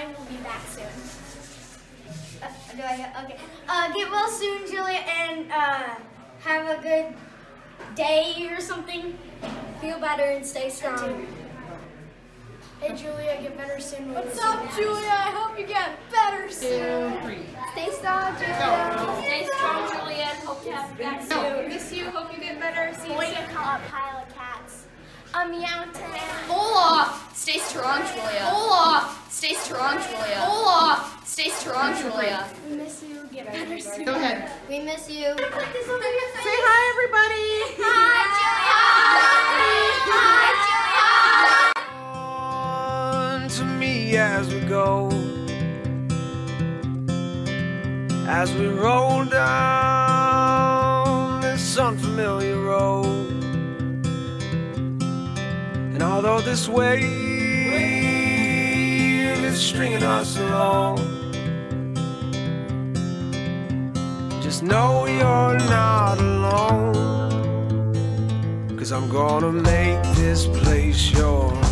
Ryan will be back soon. Do I get, okay. Get well soon, Julia, and have a good day or something. Feel better and stay strong. Hey Julia, get better soon. What's up, Julia? I hope you get better soon. Stay strong, Julia. Stay strong, Julia. Hope to have you back soon. Miss you. Hope you get better. See you Point soon. a pile of cats. A meow town. Hola! Stay strong, Julia. Hola! Stay strong, Julia. Hola! Stay strong, Julia. We miss you. Get better soon. Go ahead. We miss you. Put this over your face. Say hi, everybody. Hi, Julia. Hi, Julia. On to me as we go, as we roll down this unfamiliar road. And although this wave is stringing us along, just know you're not alone, 'cause I'm gonna make this place yours.